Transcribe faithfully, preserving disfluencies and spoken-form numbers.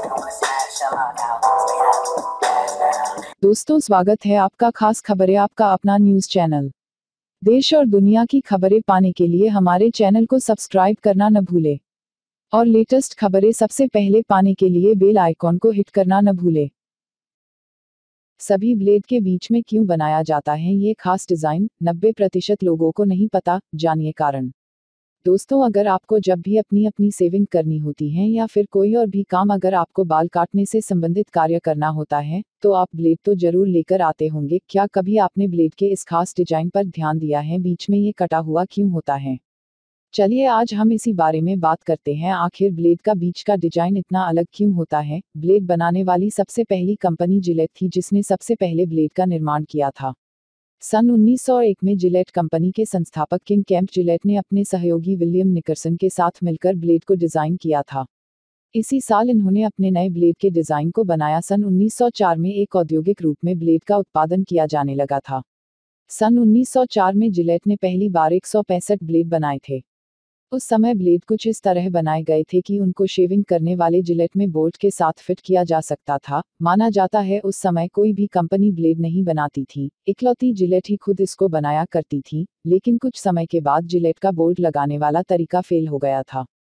दोस्तों, स्वागत है आपका खास खबरें आपका अपना न्यूज चैनल। देश और दुनिया की खबरें पाने के लिए हमारे चैनल को सब्सक्राइब करना न भूले और लेटेस्ट खबरें सबसे पहले पाने के लिए बेल आइकॉन को हिट करना न भूले। सभी ब्लेड के बीच में क्यों बनाया जाता है ये खास डिजाइन, नब्बे प्रतिशत लोगों को नहीं पता, जानिए कारण। दोस्तों, अगर आपको जब भी अपनी अपनी सेविंग करनी होती है या फिर कोई और भी काम, अगर आपको बाल काटने से संबंधित कार्य करना होता है, तो आप ब्लेड तो जरूर लेकर आते होंगे। क्या कभी आपने ब्लेड के इस खास डिजाइन पर ध्यान दिया है, बीच में ये कटा हुआ क्यों होता है? चलिए आज हम इसी बारे में बात करते हैं, आखिर ब्लेड का बीच का डिजाइन इतना अलग क्यों होता है। ब्लेड बनाने वाली सबसे पहली कंपनी जिलेट थी, जिसने सबसे पहले ब्लेड का निर्माण किया था। सन उन्नीस सौ एक में जिलेट कंपनी के संस्थापक किंग कैंप जिलेट ने अपने सहयोगी विलियम निकरसन के साथ मिलकर ब्लेड को डिजाइन किया था। इसी साल इन्होंने अपने नए ब्लेड के डिजाइन को बनाया। सन उन्नीस सौ चार में एक औद्योगिक रूप में ब्लेड का उत्पादन किया जाने लगा था। सन उन्नीस सौ चार में जिलेट ने पहली बार एक सौ पैंसठ ब्लेड बनाए थे। उस समय ब्लेड कुछ इस तरह बनाए गए थे कि उनको शेविंग करने वाले जिलेट में बोल्ट के साथ फिट किया जा सकता था। माना जाता है उस समय कोई भी कंपनी ब्लेड नहीं बनाती थी, इकलौती जिलेट ही खुद इसको बनाया करती थी। लेकिन कुछ समय के बाद जिलेट का बोल्ट लगाने वाला तरीका फेल हो गया था।